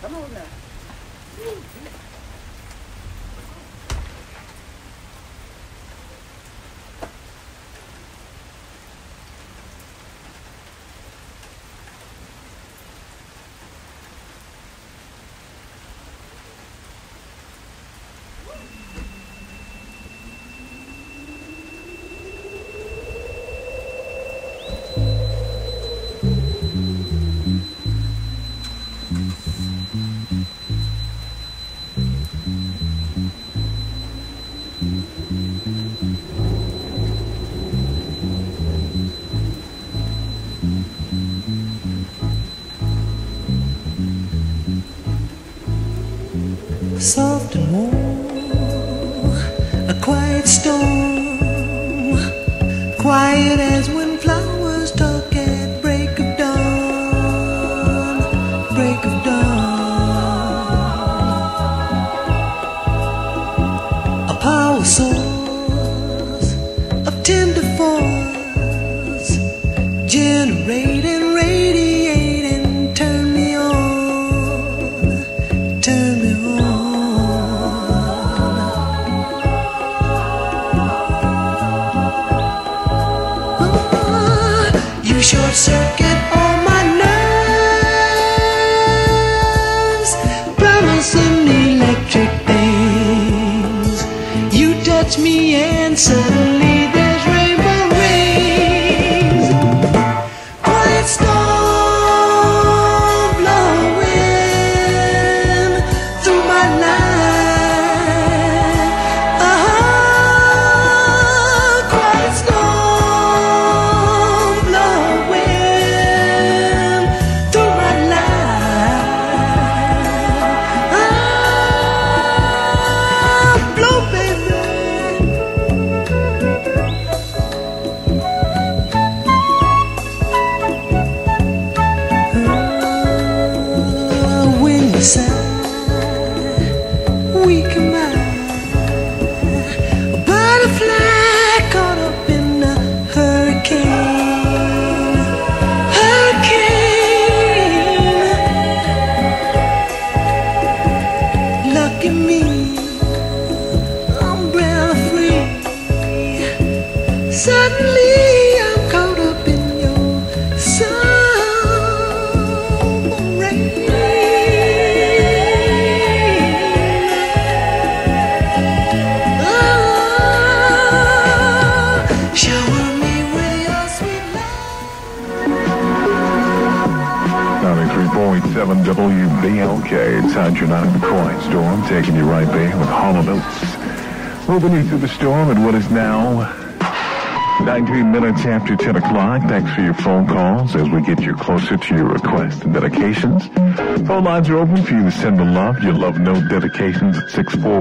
Come on now. Soft and warm, a quiet storm, quiet as when flowers talk at break of dawn, break of dawn. A power source of tender force, generating, radiating, turn me on, turn me on. You short circuit all my nerves, promising electric things. You touch me and suddenly there's rainbow rings. Quiet storm blowing through my life. Quiet storm blowing through my life. Blow, baby. When you sigh, we come out. A butterfly caught up in a hurricane, hurricane. Lucky me, umbrella free. Suddenly I'm caught up in your summer rain. Shower me with your sweet love. 93.7 WBLK. It's time to knock the quiet storm, taking you right there with Hollow Notes. Moving you through the storm at what is now 19 minutes after 10 o'clock. Thanks for your phone calls as we get you closer to your requests and dedications. Phone lines are open for you to send the love. Your love note dedications at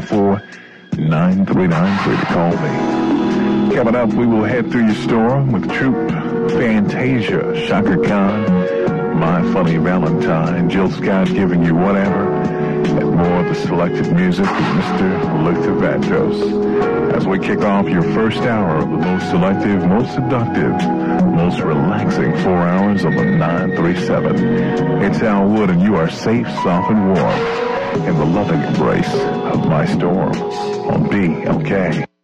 644-9393 to call me. Coming up, we will head through your storm with Troop, Fantasia, Shaka Khan, My Funny Valentine, Jill Scott giving you whatever, and more of the selected music with Mr. Luther Vandross. As we kick off your first hour of the most selective, most seductive, most relaxing 4 hours on the 937. It's Al Wood, and you are safe, soft, and warm in the loving embrace of my storm on BLK.